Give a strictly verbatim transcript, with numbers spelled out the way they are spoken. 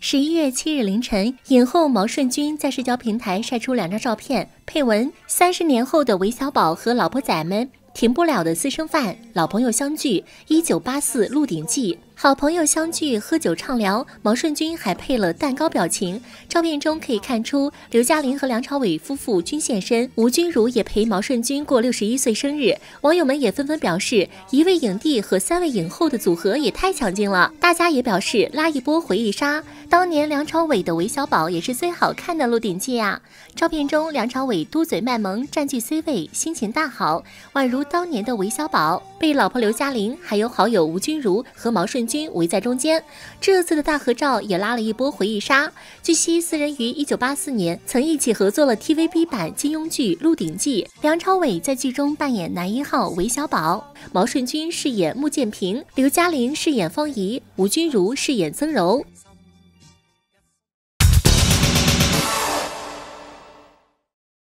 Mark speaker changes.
Speaker 1: 十一月七日凌晨，影后毛舜筠在社交平台晒出两张照片，配文：三十年后的韦小宝和老婆仔们，停不了的私生饭，老朋友相聚，一九八四《鹿鼎记》。好朋友相聚喝酒畅聊，毛舜筠还配了蛋糕表情。照片中可以看出，刘嘉玲和梁朝伟夫妇均现身，吴君如也陪毛舜筠过六十一岁生日。网友们也纷纷表示，一位影帝和三位影后的组合也太强劲了。大家也表示拉一波回忆杀，当年梁朝伟的韦小宝也是最好看的《鹿鼎记》啊。照片中，梁朝伟嘟嘴卖萌，占据 C 位，心情大好，宛如当年的韦小宝，被老婆刘嘉玲还有好友吴君如和毛舜筠围在中间。这次的大合照也拉了一波回忆杀。据悉，四人于一九八四年曾一起合作了 T V B 版金庸剧《鹿鼎记》，梁朝伟在剧中扮演男一号韦小宝，毛舜筠饰演穆剑平，刘嘉玲饰演方怡，吴君如饰演曾柔。